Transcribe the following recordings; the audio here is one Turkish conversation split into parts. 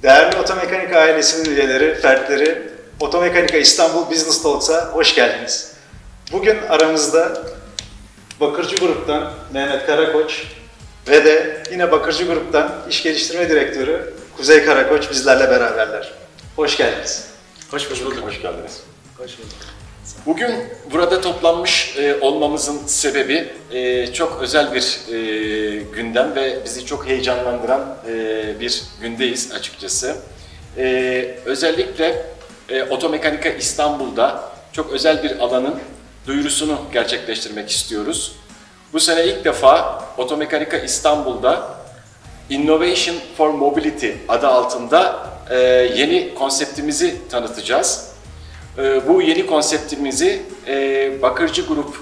Değerli Otomekanika ailesinin üyeleri, fertleri, Otomekanika İstanbul Business Talks'a hoş geldiniz. Bugün aramızda Bakırcı Grup'tan Mehmet Karakoç ve de yine Bakırcı Grup'tan İş Geliştirme Direktörü Kuzey Karakoç bizlerle beraberler. Hoş geldiniz. Hoş bulduk. Hoş geldiniz. Hoş bulduk. Bugün burada toplanmış olmamızın sebebi çok özel bir gündem ve bizi çok heyecanlandıran bir gündeyiz açıkçası. Özellikle Otomekanika İstanbul'da çok özel bir alanın duyurusunu gerçekleştirmek istiyoruz. Bu sene ilk defa Otomekanika İstanbul'da Innovation for Mobility adı altında yeni konseptimizi tanıtacağız. Bu yeni konseptimizi Bakırcı Grup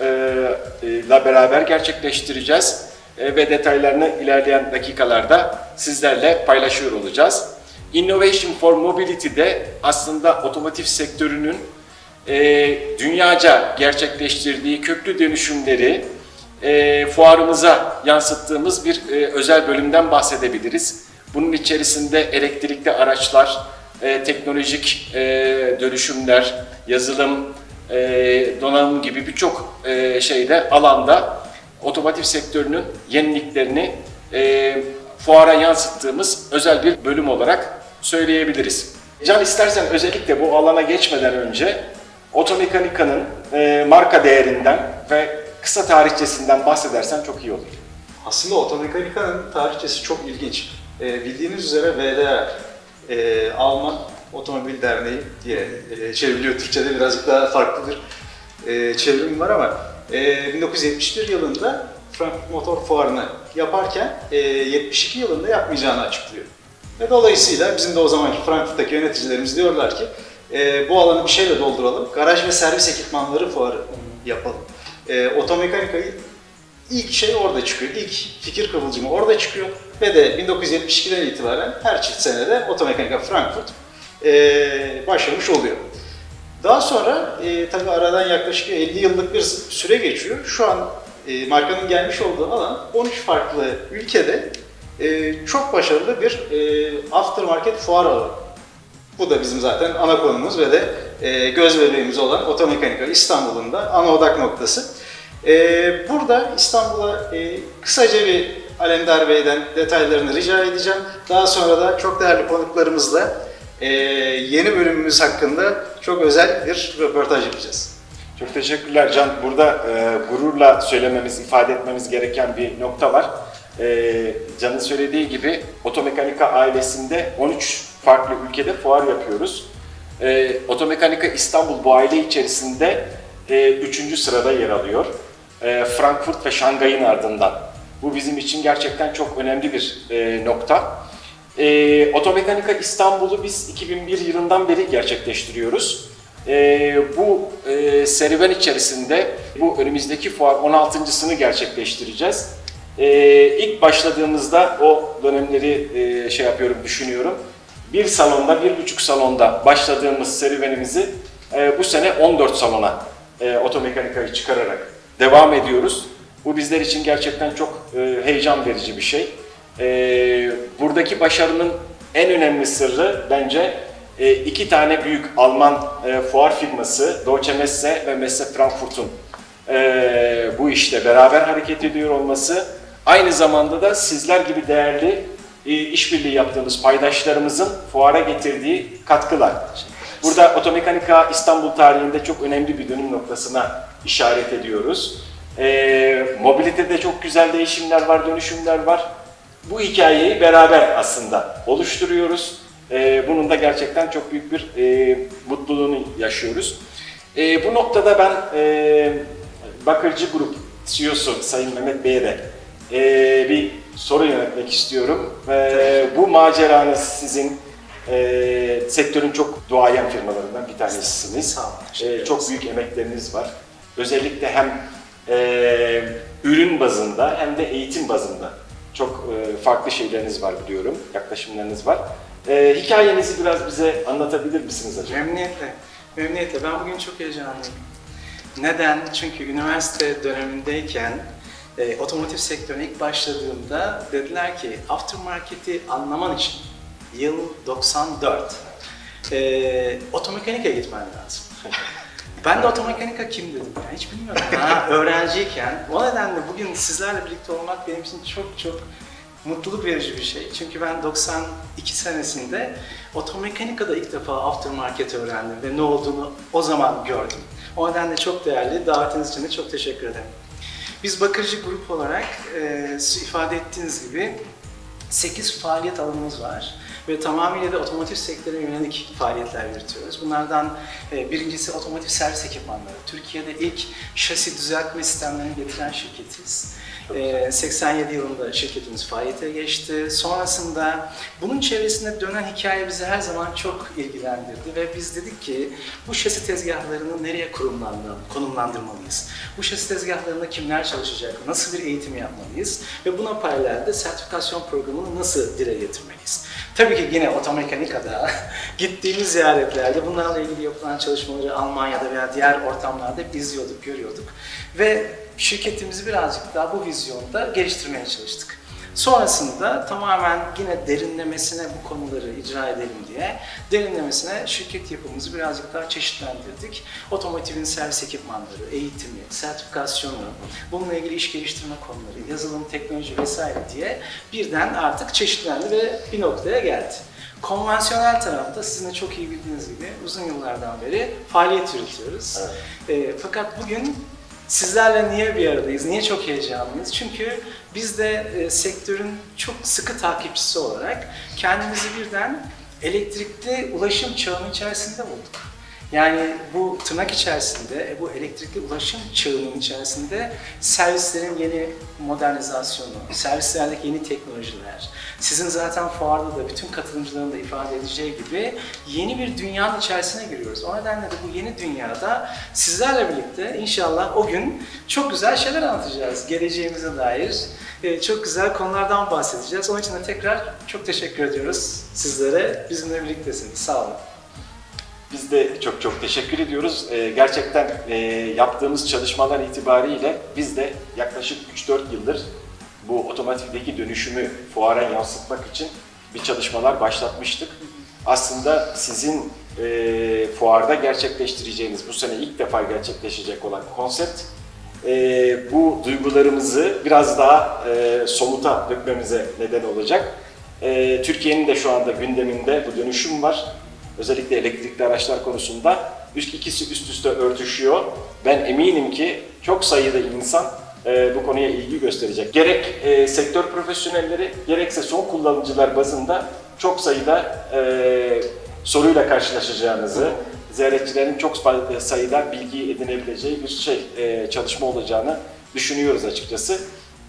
ile beraber gerçekleştireceğiz ve detaylarını ilerleyen dakikalarda sizlerle paylaşıyor olacağız. Innovation for Mobility'de aslında otomotiv sektörünün dünyaca gerçekleştirdiği köklü dönüşümleri fuarımıza yansıttığımız bir özel bölümden bahsedebiliriz. Bunun içerisinde elektrikli araçlar, teknolojik dönüşümler, yazılım, donanım gibi birçok şeyde alanda otomotiv sektörünün yeniliklerini fuara yansıttığımız özel bir bölüm olarak söyleyebiliriz. Can, istersen özellikle bu alana geçmeden önce Otomekanika'nın marka değerinden ve kısa tarihçesinden bahsedersen çok iyi olur. Aslında Otomekanika'nın tarihçesi çok ilginç. Bildiğiniz üzere VDR, Alman Otomobil Derneği diye çevriliyor. Türkçe'de birazcık daha farklı bir çevrim var ama 1971 yılında Frankfurt Motor Fuarı'nı yaparken 72 yılında yapmayacağını açıklıyor. Ve dolayısıyla bizim de o zamanki Frankfurt'taki yöneticilerimiz diyorlar ki bu alanı bir şeyle dolduralım, garaj ve servis ekipmanları fuarı yapalım. Otomekanika'yı ilk şey orada çıkıyor, ilk fikir kıvılcımı orada çıkıyor ve de 1972'den itibaren her çift senede Otomekanika Frankfurt başlamış oluyor. Daha sonra tabii aradan yaklaşık 50 yıllık bir süre geçiyor. Şu an markanın gelmiş olduğu alan 13 farklı ülkede çok başarılı bir aftermarket fuar alanı. Bu da bizim zaten ana konumuz ve de göz bebeğimiz olan Otomekanika İstanbul'un da ana odak noktası. Burada İstanbul'a kısaca bir Alemdar Bey'den detaylarını rica edeceğim. Daha sonra da çok değerli konuklarımızla yeni bölümümüz hakkında çok özel bir röportaj yapacağız. Çok teşekkürler Can. Burada gururla söylememiz, ifade etmemiz gereken bir nokta var. Can'ın söylediği gibi Otomekanika ailesinde 13 farklı ülkede fuar yapıyoruz. Otomekanika İstanbul bu aile içerisinde 3. sırada yer alıyor. Frankfurt ve Şangay'ın ardından. Bu bizim için gerçekten çok önemli bir nokta. Otomekanika İstanbul'u biz 2001 yılından beri gerçekleştiriyoruz. Bu serüven içerisinde bu önümüzdeki fuar 16.sını gerçekleştireceğiz. İlk başladığımızda o dönemleri düşünüyorum. Bir salonda, 1,5 salonda başladığımız serüvenimizi bu sene 14 salona Otomekanika'yı çıkararak devam ediyoruz. Bu bizler için gerçekten çok heyecan verici bir şey. Buradaki başarının en önemli sırrı bence 2 tane büyük Alman fuar firması Deutsche Messe ve Messe Frankfurt'un bu işte beraber hareket ediyor olması, aynı zamanda da sizler gibi değerli işbirliği yaptığımız paydaşlarımızın fuara getirdiği katkılar. Burada Otomekanika İstanbul tarihinde çok önemli bir dönüm noktasına işaret ediyoruz. Mobilitede çok güzel değişimler var, dönüşümler var. Bu hikayeyi beraber aslında oluşturuyoruz. Bunun da gerçekten çok büyük bir mutluluğunu yaşıyoruz. Bu noktada ben Bakırcı Grup CEO'su Sayın Mehmet Bey'e de bir soru yöneltmek istiyorum. Bu maceranız sizin sektörün çok duayen firmalarından bir tanesisiniz. Çok büyük emekleriniz var. Özellikle hem ürün bazında hem de eğitim bazında çok farklı şeyleriniz var biliyorum, yaklaşımlarınız var. Hikayenizi biraz bize anlatabilir misiniz acaba? Memnuniyetle. Memnuniyetle. Ben bugün çok heyecanlıyım. Neden? Çünkü üniversite dönemindeyken otomotiv sektörüne ilk başladığımda dediler ki aftermarket'i anlaman için Yıl 94. Otomekanika'ya gitmen lazım. Ben de otomekanika kim dedim ya, hiç bilmiyorum. Öğrenciyken. O nedenle bugün sizlerle birlikte olmak benim için çok çok mutluluk verici bir şey. Çünkü ben 92 senesinde otomekanikada ilk defa aftermarket öğrendim ve ne olduğunu o zaman gördüm. O nedenle çok değerli. Davetiniz için de çok teşekkür ederim. Biz Bakırcı Grup olarak ifade ettiğiniz gibi 8 faaliyet alanımız var ve tamamıyla da otomotiv sektörüne yönelik faaliyetler yürütüyoruz. Bunlardan birincisi otomotiv servis ekipmanları. Türkiye'de ilk şasi düzeltme sistemlerini getiren şirketiz. 87 yılında şirketimiz faaliyete geçti. Sonrasında bunun çevresinde dönen hikaye bizi her zaman çok ilgilendirdi ve biz dedik ki bu şasi tezgahlarını nereye konumlandırmalıyız? Bu şasi tezgahlarında kimler çalışacak? Nasıl bir eğitim yapmalıyız? Ve buna paralelde sertifikasyon programını nasıl dile getirmeliyiz? Tabii ki yine otomekanikada gittiğimiz ziyaretlerde bunlarla ilgili yapılan çalışmaları Almanya'da veya diğer ortamlarda izliyorduk, görüyorduk ve şirketimizi birazcık daha bu vizyonda geliştirmeye çalıştık. Sonrasında tamamen yine derinlemesine bu konuları icra edelim diye derinlemesine şirket yapımızı birazcık daha çeşitlendirdik. Otomotivin servis ekipmanları, eğitimi, sertifikasyonu, bununla ilgili iş geliştirme konuları, yazılım, teknoloji vesaire diye birden artık çeşitlendi ve bir noktaya geldi. Konvansiyonel tarafta sizin de çok iyi bildiğiniz gibi uzun yıllardan beri faaliyet yürütüyoruz. Evet. Fakat bugün sizlerle niye bir aradayız, niye çok heyecanlıyız? Çünkü biz de sektörün çok sıkı takipçisi olarak kendimizi birden elektrikli ulaşım çağının içerisinde bulduk. Yani bu tırnak içerisinde, bu elektrikli ulaşım çağının içerisinde servislerin yeni modernizasyonu, servislerdeki yeni teknolojiler, sizin zaten fuarda da bütün katılımcıların da ifade edeceği gibi yeni bir dünyanın içerisine giriyoruz. O nedenle de bu yeni dünyada sizlerle birlikte inşallah o gün çok güzel şeyler anlatacağız. Geleceğimize dair çok güzel konulardan bahsedeceğiz. Onun için de tekrar çok teşekkür ediyoruz sizlere. Bizimle birliktesiniz. Sağ olun. Biz de çok çok teşekkür ediyoruz. Gerçekten yaptığımız çalışmalar itibariyle biz de yaklaşık 3-4 yıldır bu otomotivdeki dönüşümü fuara yansıtmak için bir çalışmalar başlatmıştık. Aslında sizin fuarda gerçekleştireceğiniz, bu sene ilk defa gerçekleşecek olan konsept, bu duygularımızı biraz daha somuta dökmemize neden olacak. Türkiye'nin de şu anda gündeminde bu dönüşüm var. Özellikle elektrikli araçlar konusunda ikisi üst üste örtüşüyor. Ben eminim ki çok sayıda insan bu konuya ilgi gösterecek. Gerek sektör profesyonelleri, gerekse son kullanıcılar bazında çok sayıda soruyla karşılaşacağınızı, ziyaretçilerin çok sayıda bilgi edinebileceği bir çalışma olacağını düşünüyoruz açıkçası.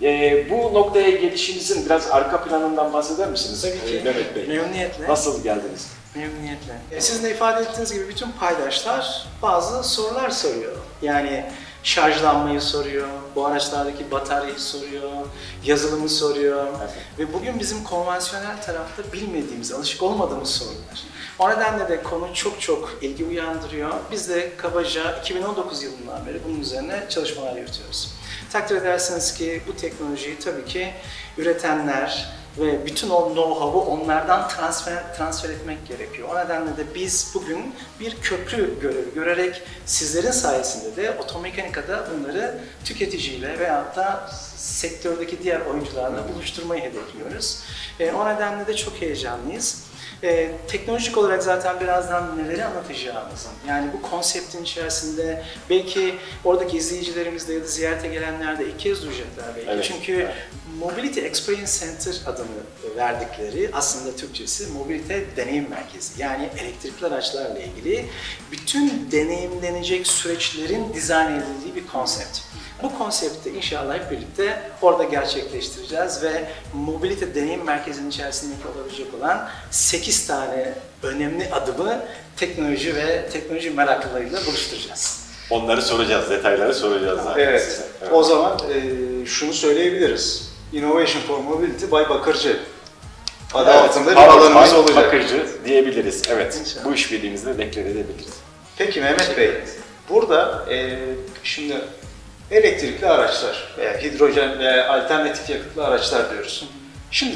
Bu noktaya gelişinizin biraz arka planından bahseder misiniz? Tabii ki. Mehmet Bey. Memnuniyetle. Nasıl geldiniz? Memnuniyetle. Sizin de ifade ettiğiniz gibi bütün paydaşlar bazı sorular soruyor. Yani şarjlanmayı soruyor, bu araçlardaki bataryayı soruyor, yazılımı soruyor. Evet. Ve bugün bizim konvansiyonel tarafta bilmediğimiz, alışık olmadığımız sorular. O nedenle de konu çok çok ilgi uyandırıyor. Biz de kabaca 2019 yılından beri bunun üzerine çalışmalar yürütüyoruz. Takdir edersiniz ki bu teknolojiyi tabii ki üretenler ve bütün o know-how'u onlardan transfer etmek gerekiyor. O nedenle de biz bugün bir köprü görevi görerek sizlerin sayesinde de otomekanikada bunları tüketiciyle veyahut da sektördeki diğer oyuncularla buluşturmayı hedefliyoruz. O nedenle de çok heyecanlıyız. Teknolojik olarak zaten birazdan neleri anlatacağımızın, yani bu konseptin içerisinde belki oradaki izleyicilerimiz de ya da ziyarete gelenler de ilk kez duyacaklar belki. Evet, çünkü evet. Mobility Experience Center adını verdikleri, aslında Türkçesi Mobilite Deneyim Merkezi. Yani elektrikli araçlarla ilgili bütün deneyimlenecek süreçlerin dizayn edildiği bir konsept. Bu konsepti inşallah hep birlikte orada gerçekleştireceğiz ve Mobilite Deneyim Merkezi'nin içerisindeki olabilecek olan 8 tane önemli adımı teknoloji ve teknoloji meraklılarıyla buluşturacağız. Onları soracağız, detayları soracağız zaten. Evet, evet. O zaman şunu söyleyebiliriz. Innovation for Mobility by Bakırcı adı altında bir alanımız olacak. Bakırcı diyebiliriz, evet. İnşallah. Bu işbirliğimizi de deklare edebiliriz. Peki Mehmet Bey, burada şimdi elektrikli araçlar veya hidrojen veya alternatif yakıtlı araçlar diyoruz. Şimdi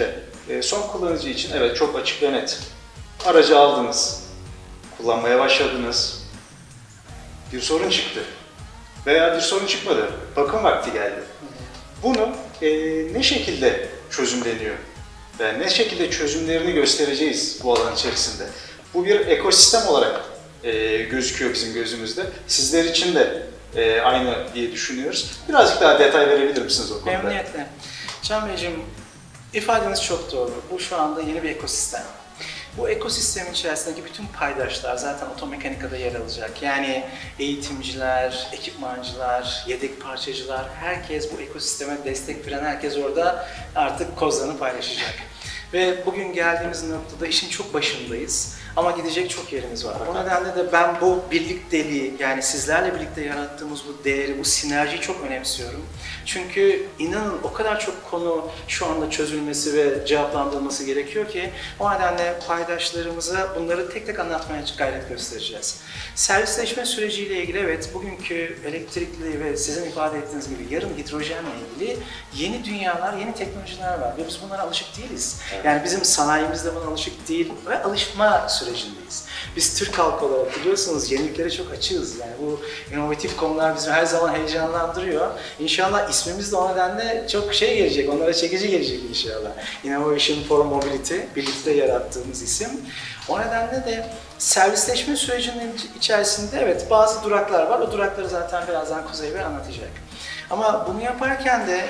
Son kullanıcı için evet çok açık ve net. Aracı aldınız, kullanmaya başladınız, bir sorun çıktı veya bir sorun çıkmadı, bakım vakti geldi. Bunu ne şekilde çözümleniyor ve ne şekilde çözümlerini göstereceğiz bu alan içerisinde. Bu bir ekosistem olarak gözüküyor bizim gözümüzde. Sizler için de aynı diye düşünüyoruz. Birazcık daha detay verebilir misiniz o konuda? Memnuniyetle. Can Beyciğim, ifadeniz çok doğru. Bu şu anda yeni bir ekosistem. Bu ekosistemin içerisindeki bütün paydaşlar zaten otomekanikada yer alacak. Yani eğitimciler, ekipmancılar, yedek parçacılar, herkes bu ekosisteme destek veren herkes orada artık kozlarını paylaşacak. Ve bugün geldiğimiz noktada işin çok başındayız ama gidecek çok yerimiz var. O nedenle de ben bu birlikteliği, yani sizlerle birlikte yarattığımız bu değeri, bu sinerjiyi çok önemsiyorum. Çünkü inanın o kadar çok konu şu anda çözülmesi ve cevaplandırılması gerekiyor ki o nedenle paydaşlarımıza bunları tek tek anlatmaya gayret göstereceğiz. Servisleşme süreciyle ilgili evet bugünkü elektrikli ve sizin ifade ettiğiniz gibi yarın hidrojenle ilgili yeni dünyalar, yeni teknolojiler var ve biz bunlara alışık değiliz. Yani bizim sanayimiz de buna alışık değil ve alışma sürecindeyiz. Biz Türk halkı olarak biliyorsunuz yeniliklere çok açığız. Yani bu inovatif konular bizi her zaman heyecanlandırıyor. İnşallah ismimiz de o nedenle çok şey gelecek, onlara çekici gelecek inşallah. Innovation for Mobility, birlikte yarattığımız isim. O nedenle de servisleşme sürecinin içerisinde evet bazı duraklar var. O durakları zaten birazdan Kuzey Bey anlatacak. Ama bunu yaparken de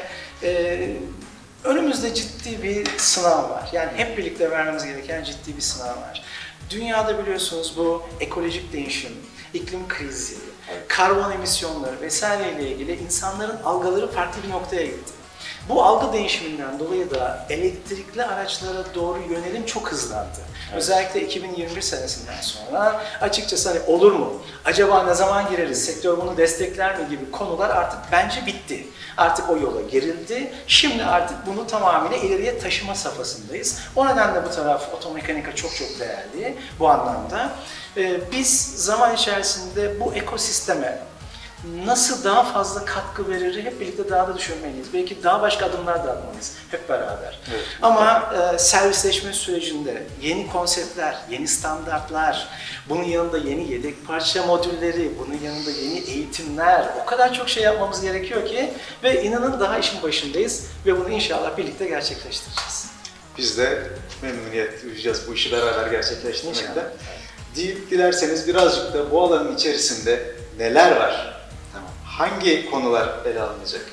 önümüzde ciddi bir sınav var. Yani hep birlikte vermemiz gereken ciddi bir sınav var. Dünyada biliyorsunuz bu ekolojik değişim, iklim krizi, karbon emisyonları vesaire ile ilgili insanların algıları farklı bir noktaya gitti. Bu algı değişiminden dolayı da elektrikli araçlara doğru yönelim çok hızlandı. Evet. Özellikle 2021 senesinden sonra açıkçası hani olur mu? Acaba ne zaman gireriz? Sektör bunu destekler mi gibi konular artık bence bitti. Artık o yola girildi. Şimdi artık bunu tamamıyla ileriye taşıma safhasındayız. O nedenle bu taraf otomekanika çok değerli bu anlamda. Biz zaman içerisinde bu ekosisteme nasıl daha fazla katkı verir hep birlikte daha da düşünmeliyiz. Belki daha başka adımlar da atmalıyız hep beraber. Evet. Ama servisleşme sürecinde yeni konseptler, yeni standartlar, bunun yanında yeni yedek parça modülleri, bunun yanında yeni eğitimler, o kadar çok şey yapmamız gerekiyor ki ve inanın daha işin başındayız ve bunu inşallah birlikte gerçekleştireceğiz. Biz de memnuniyet duyacağız bu işi beraber gerçekleştirmekte. Deyip dilerseniz birazcık da bu alanın içerisinde neler var? Hangi konular ele alınacak?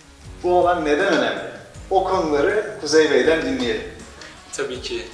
Bu alan neden önemli? O konuları Kuzey Bey'den dinleyelim. Tabii ki.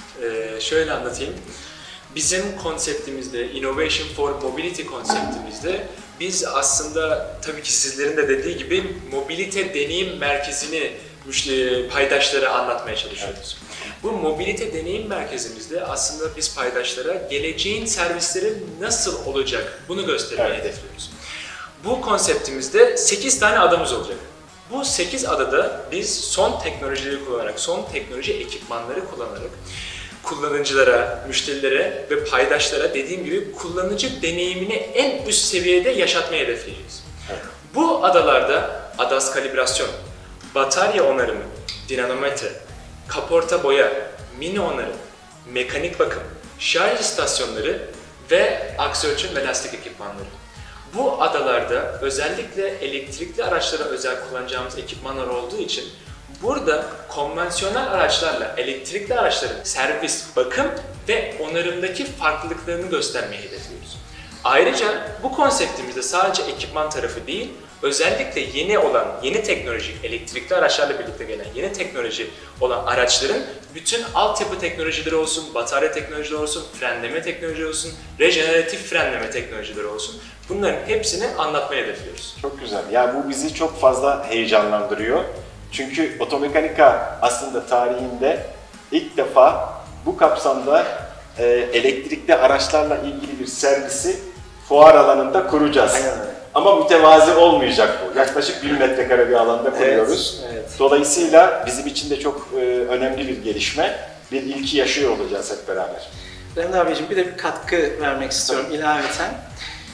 Şöyle anlatayım. Bizim konseptimizde, Innovation for Mobility konseptimizde biz aslında tabii ki sizlerin de dediği gibi mobilite deneyim merkezini paydaşlara anlatmaya çalışıyoruz. Bu mobilite deneyim merkezimizde aslında biz paydaşlara geleceğin servisleri nasıl olacak bunu göstermeyi hedefliyoruz. Bu konseptimizde 8 tane adamız olacak. Bu 8 adada biz son teknolojileri kullanarak, son teknoloji ekipmanları kullanarak kullanıcılara, müşterilere ve paydaşlara dediğim gibi kullanıcı deneyimini en üst seviyede yaşatmayı hedefleyeceğiz. Evet. Bu adalarda ADAS kalibrasyon, batarya onarımı, dinamometre, kaporta boya, mini onarım, mekanik bakım, şarj istasyonları ve aks ölçüm ve lastik ekipmanları. Bu adalarda özellikle elektrikli araçlara özel kullanacağımız ekipmanlar olduğu için burada konvansiyonel araçlarla elektrikli araçların servis, bakım ve onarımdaki farklılıklarını göstermeyi hedefliyoruz. Ayrıca bu konseptimizde sadece ekipman tarafı değil, özellikle yeni teknolojik elektrikli araçlarla birlikte gelen yeni teknoloji olan araçların bütün altyapı teknolojileri olsun, batarya teknolojileri olsun, frenleme teknolojileri olsun, rejeneratif frenleme teknolojileri olsun. Bunların hepsini anlatmaya hedefliyoruz. Çok güzel. Yani bu bizi çok fazla heyecanlandırıyor. Çünkü otomekanika aslında tarihinde ilk defa bu kapsamda elektrikli araçlarla ilgili bir servisi fuar alanında kuracağız. Aynen. Ama mütevazi olmayacak bu. Yaklaşık 1 metrekare bir alanda kuruyoruz. Evet. Dolayısıyla bizim için de çok önemli bir gelişme. Bir ilki yaşıyor olacağız hep beraber. Remzi abiciğim bir de bir katkı vermek istiyorum ilaveten.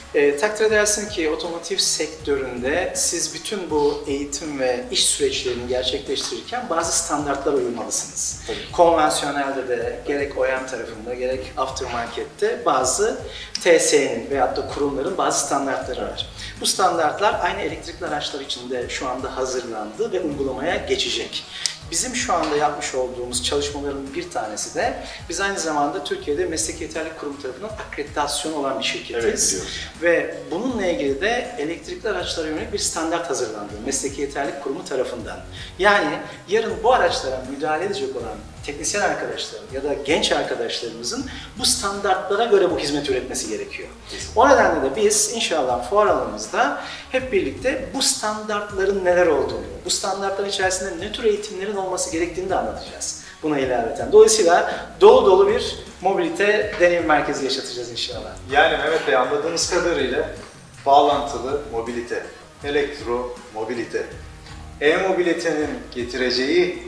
Takdir edersin ki otomotiv sektöründe siz bütün bu eğitim ve iş süreçlerini gerçekleştirirken bazı standartlara uymalısınız. Konvansiyonelde de gerek OEM tarafında gerek aftermarket'te bazı TSE'nin veyahut da kurumların bazı standartları var. Bu standartlar aynı elektrikli araçlar için de şu anda hazırlandı ve uygulamaya geçecek. Bizim şu anda yapmış olduğumuz çalışmaların bir tanesi de biz aynı zamanda Türkiye'de Mesleki Yeterlilik Kurumu tarafından akreditasyon olan bir şirketiz. Evet, ve bununla ilgili de elektrikli araçlara yönelik bir standart hazırlandı Mesleki Yeterlilik Kurumu tarafından. Yani yarın bu araçlara müdahale edecek olan teknisyen arkadaşların ya da genç arkadaşlarımızın bu standartlara göre bu hizmet üretmesi gerekiyor. O nedenle de biz inşallah fuar alanımızda hep birlikte bu standartların neler olduğunu, bu standartların içerisinde ne tür eğitimlerin olması gerektiğini de anlatacağız buna ilaveten. Dolayısıyla dolu dolu bir mobilite deneyim merkezi yaşatacağız inşallah. Yani Mehmet Bey, anladığımız kadarıyla bağlantılı mobilite, elektro mobilite, e-mobilitenin getireceği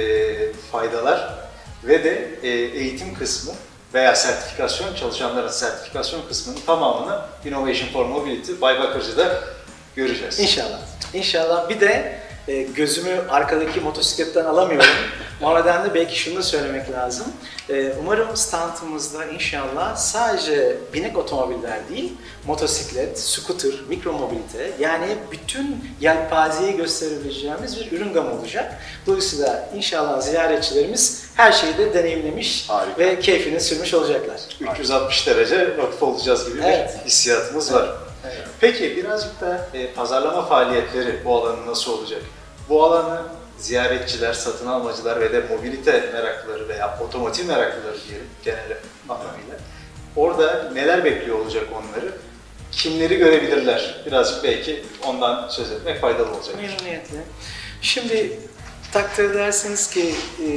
faydalar ve de eğitim kısmı veya sertifikasyon, çalışanların sertifikasyon kısmının tamamını Innovation for Mobility Bay Bakırcı'da göreceğiz. İnşallah. İnşallah. Bir de gözümü arkadaki motosikletten alamıyorum. O nedenle belki şunu da söylemek lazım. Umarım standımızda inşallah sadece binek otomobiller değil, motosiklet, scooter, mikromobilite, yani bütün yelpazeyi gösterebileceğimiz bir ürün gamı olacak. Dolayısıyla inşallah ziyaretçilerimiz her şeyi de deneyimlemiş ve keyfini sürmüş olacaklar. 360 derece vakıf olacağız gibi bir hissiyatımız var. Evet. Peki birazcık da pazarlama faaliyetleri bu alanın nasıl olacak? Bu alanı ziyaretçiler, satın almacılar ve de mobilite meraklıları veya otomotiv meraklıları diyelim genel anlamıyla. Orada neler bekliyor olacak onları? Kimleri görebilirler? Birazcık belki ondan söz etmek faydalı olacak. Memnuniyetle. Şimdi takdir edersiniz ki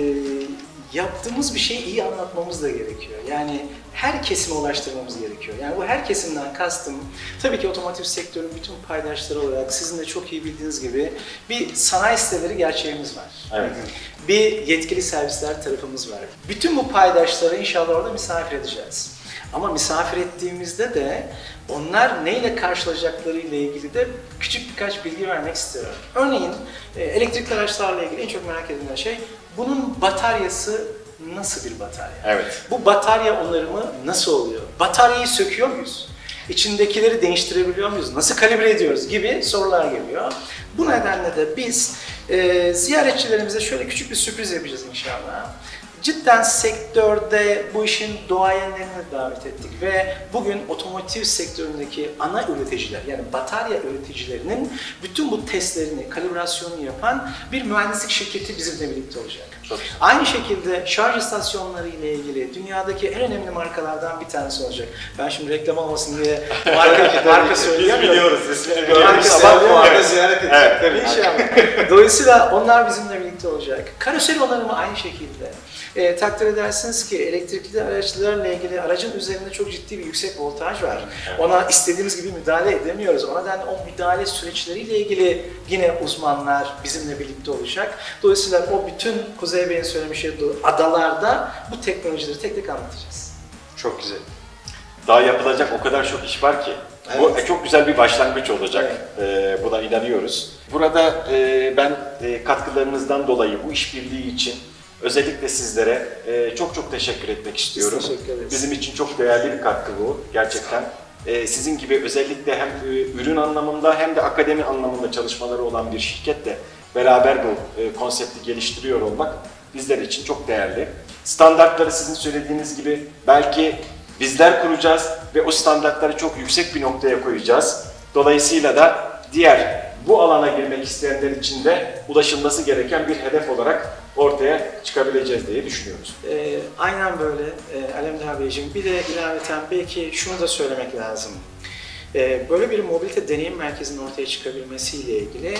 yaptığımız bir şeyi iyi anlatmamız da gerekiyor. Yani her kesime ulaştırmamız gerekiyor. Yani bu her kesimden kastım tabii ki otomotiv sektörünün bütün paydaşları olarak sizin de çok iyi bildiğiniz gibi bir sanayi siteleri gerçeğimiz var. Evet. Bir yetkili servisler tarafımız var. Bütün bu paydaşları inşallah orada misafir edeceğiz. Ama misafir ettiğimizde de onlar neyle karşılaşacakları ile ilgili de küçük birkaç bilgi vermek istiyorum. Örneğin elektrikli araçlarla ilgili en çok merak edilen şey bunun bataryası nasıl bir batarya? Evet. Bu batarya onarımı nasıl oluyor? Bataryayı söküyor muyuz? İçindekileri değiştirebiliyor muyuz? Nasıl kalibre ediyoruz gibi sorular geliyor. Bu nedenle de biz ziyaretçilerimize şöyle küçük bir sürpriz yapacağız inşallah. Cidden sektörde bu işin duayenlerini davet ettik ve bugün otomotiv sektöründeki ana üreticiler, yani batarya üreticilerinin bütün bu testlerini, kalibrasyonunu yapan bir mühendislik şirketi bizimle birlikte olacak. Aynı şekilde şarj istasyonları ile ilgili dünyadaki en önemli markalardan bir tanesi olacak. Ben şimdi reklam olmasın diye marka söyleyemiyorum. Biz biliyoruz, ismini biliyoruz. Marka Sabah fuarda ziyaret edecek. Evet. Tabii. İnşallah. Dolayısıyla onlar bizimle birlikte olacak. Karoseri onarımı aynı şekilde. Takdir edersiniz ki elektrikli araçlarla ilgili aracın üzerinde çok ciddi bir yüksek voltaj var. Ona istediğimiz gibi müdahale edemiyoruz. O nedenle o müdahale süreçleriyle ilgili yine uzmanlar bizimle birlikte olacak. Dolayısıyla o bütün Kuzey Bey'in söylemiş olduğu adalarda bu teknolojileri tek tek anlatacağız. Çok güzel. Daha yapılacak o kadar çok iş var ki. Bu çok güzel bir başlangıç olacak. Buna inanıyoruz. Burada ben katkılarınızdan dolayı bu işbirliği için özellikle sizlere çok çok teşekkür etmek istiyorum. Biz teşekkür ederiz. Bizim için çok değerli bir katkı bu gerçekten. Sizin gibi özellikle hem ürün anlamında hem de akademi anlamında çalışmaları olan bir şirketle beraber bu konsepti geliştiriyor olmak bizler için çok değerli. Standartları sizin söylediğiniz gibi belki bizler kuracağız ve o standartları çok yüksek bir noktaya koyacağız. Dolayısıyla da diğer bu alana girmek isteyenler için de ulaşılması gereken bir hedef olarak ortaya çıkabileceğiz diye düşünüyoruz. Aynen böyle Alemdar Beyciğim. Bir de ilaveten belki şunu da söylemek lazım. Böyle bir mobilite deneyim merkezinin ortaya çıkabilmesiyle ilgili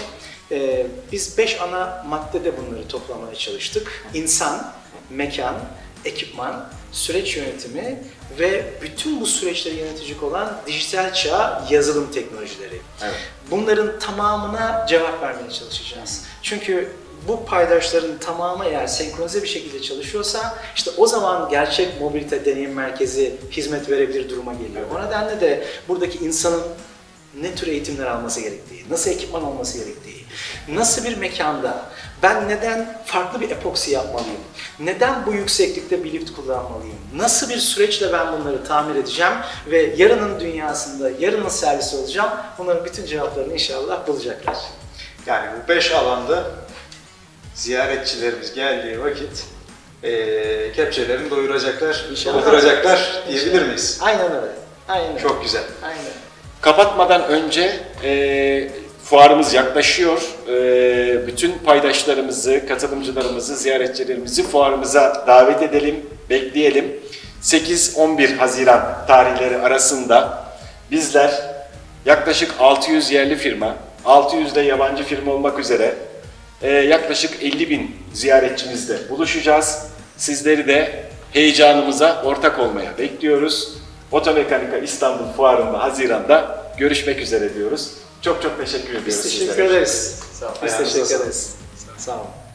biz 5 ana maddede bunları toplamaya çalıştık. İnsan, mekan, ekipman, süreç yönetimi ve bütün bu süreçleri yönetecek olan dijital çağ yazılım teknolojileri. Evet. Bunların tamamına cevap vermeye çalışacağız. Çünkü bu paydaşların tamamı eğer senkronize bir şekilde çalışıyorsa işte o zaman gerçek mobilite deneyim merkezi hizmet verebilir duruma geliyor. O nedenle de buradaki insanın ne tür eğitimler alması gerektiği, nasıl ekipman olması gerektiği, nasıl bir mekanda ben neden farklı bir epoksi yapmalıyım, neden bu yükseklikte bir lift kullanmalıyım, nasıl bir süreçle ben bunları tamir edeceğim ve yarının dünyasında, yarının servisi olacağım, bunların bütün cevaplarını inşallah bulacaklar. Yani bu 5 alanda ziyaretçilerimiz geldiği vakit kepçelerini doyuracaklar, İnşallah. dolduracaklar diyebilir miyiz? Aynen öyle. Aynen öyle. Çok güzel. Aynen. Kapatmadan önce fuarımız yaklaşıyor. Bütün paydaşlarımızı, katılımcılarımızı, ziyaretçilerimizi fuarımıza davet edelim, bekleyelim. 8-11 Haziran tarihleri arasında bizler yaklaşık 600 yerli firma, 600 de yabancı firma olmak üzere yaklaşık 50.000 ziyaretçimizle buluşacağız. Sizleri de heyecanımıza ortak olmaya bekliyoruz. Otomekanika İstanbul Fuarı'nda Haziran'da görüşmek üzere diyoruz. Çok çok teşekkür ediyoruz Biz sizlere. teşekkür ederiz. Sağ olun. Biz Ayağınıza teşekkür sağlık. ederiz. Sağ olun.